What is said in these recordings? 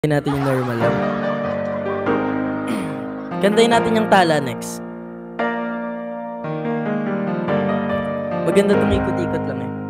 Natin yung normal lang. Kantayin natin yung tala next. Maganda itong ikot-ikot lang eh.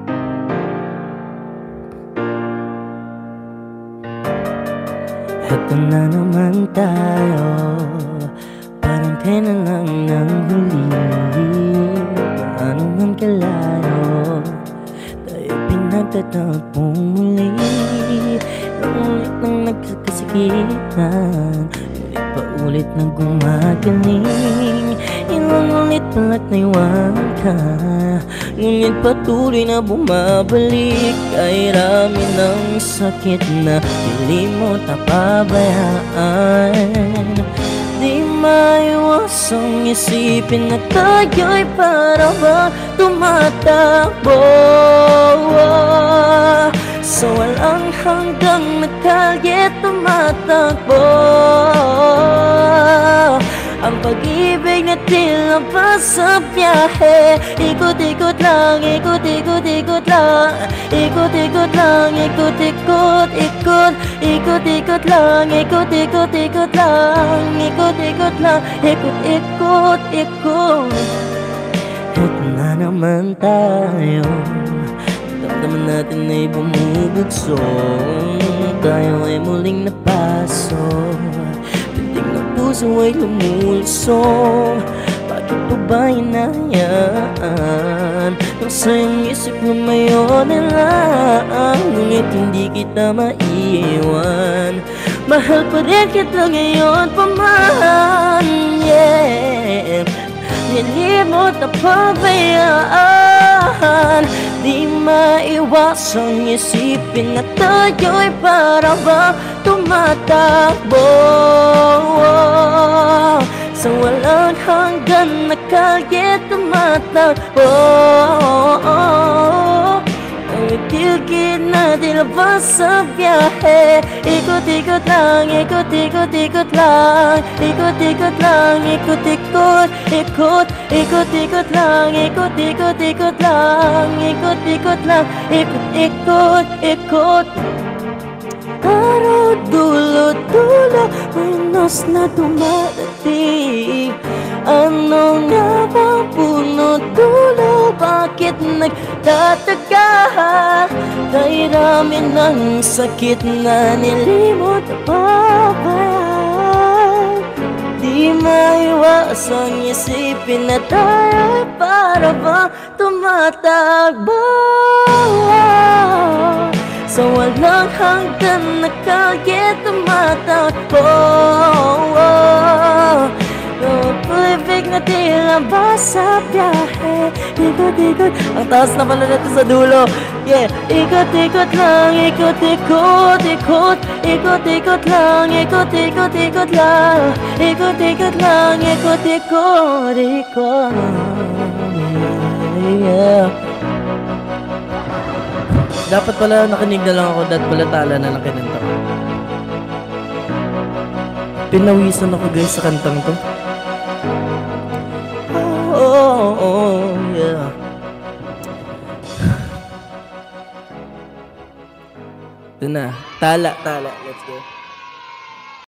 Eto na naman tayo, parang kailan lang ng huli. Paano man kalayo, tayo pinagtatagpong muli. Ulit nang nagkakasakitan, ulit pa ulit na gumagaling. Ilang ulit palak na iwan ka, ngunit patuloy na bumabalik. Ay rami ng sakit na hindi mo tapabayaan. Di maiwasang isipin na tayo'y para ba tumatakbo sa walang hanggang na kalye tumatakbo. Ang pag-ibig na tila pa sa biyahe, ikot-ikot lang, ikot-ikot-ikot lang, ikot-ikot lang, ikot-ikot, ikot, ikot-ikot lang, ikot-ikot-ikot lang, ikot-ikot lang, ikot-ikot, ikot. Eto na naman tayo, damdaman natin ay bumubugsong, tayo ay muling napaso, pintig ng puso ay lumulsong. Bakit pa ba hinahayaan ang sayang isip lumayo na lang, ngunit hindi kita maiwan. Mahal pa rin kita ngayon pa man, yeah. Hindi mo tapabayaan. Di maiwasang isipin na tayo'y para ba tumatakbo sa walang hanggan na kalye tumatakbo. Ang itigil na dilabas sa biyahe, ikot-ikot lang, ikot-ikot-ikot lang, ikot-ikot lang, ikot-ikot, ikot, ikot-ikot lang, ikot-ikot-ikot lang, ikot-ikot lang, ikot-ikot, ikot. Araw dulo-dulo, minus na dumadating. Ano nga bang punot dulo? Bakit nagtataga? Kay rami ng sakit na nilimot na pabayaan. Di maiwasang isipin na tayo para ba tumatakbo sa walang hanggan na kalye tumatakbo. Pag-ibig na tila ba sa biyahe, ikot-ikot. Ang taas na pala natin sa dulo, yeah. Ikot-ikot lang, ikot-ikot, ikot, ikot-ikot lang, ikot-ikot-ikot lang, ikot-ikot lang, ikot-ikot, ikot, yeah. Dapat pala nakinig na lang ako, dahil pala tala na lang kinanta ko. Pinawisan ako guys sa kantang to. Oh, yeah. Ito na, tala, let's go.